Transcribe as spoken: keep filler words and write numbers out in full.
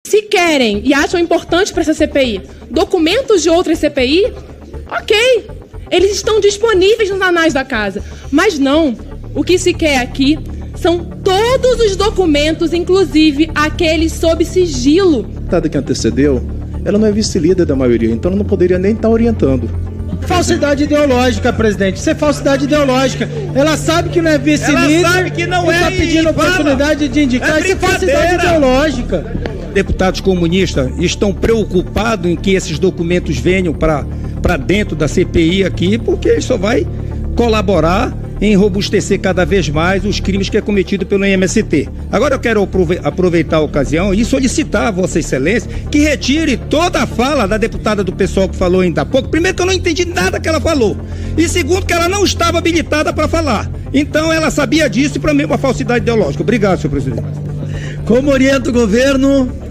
Se querem e acham importante para essa C P I documentos de outras C P I, ok, eles estão disponíveis nos anais da casa. Mas não, o que se quer aqui são todos os documentos, inclusive aqueles sob sigilo. A deputada que antecedeu, ela não é vice-líder da maioria, então ela não poderia nem estar orientando. Falsidade ideológica, presidente. Isso é falsidade ideológica. Ela sabe que não é vice-líder. Ela sabe que não é. Está pedindo oportunidade de indicar. É Isso é falsidade ideológica. Deputados comunistas estão preocupados em que esses documentos venham para para dentro da C P I aqui, porque isso só vai colaborar em robustecer cada vez mais os crimes que é cometido pelo M S T. Agora eu quero aproveitar a ocasião e solicitar a Vossa Excelência que retire toda a fala da deputada do P SOL que falou ainda há pouco. Primeiro, que eu não entendi nada que ela falou. E segundo, que ela não estava habilitada para falar. Então ela sabia disso e para mim é uma falsidade ideológica. Obrigado, senhor presidente. Como orienta o governo?